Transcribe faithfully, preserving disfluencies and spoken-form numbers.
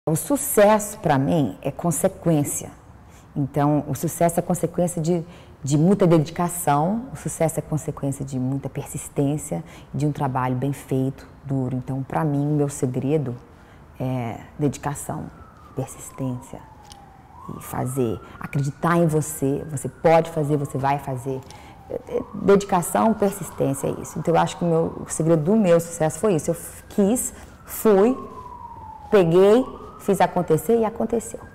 O sucesso, para mim, é consequência. Então, o sucesso é consequência de, de muita dedicação, o sucesso é consequência de muita persistência, de um trabalho bem feito, duro. Então, para mim, o meu segredo é dedicação, persistência e fazer, acreditar em você. Você pode fazer, você vai fazer. Dedicação, persistência, é isso. Então, eu acho que o, meu, o segredo do meu sucesso foi isso. Eu quis, fui, peguei, fiz acontecer e aconteceu.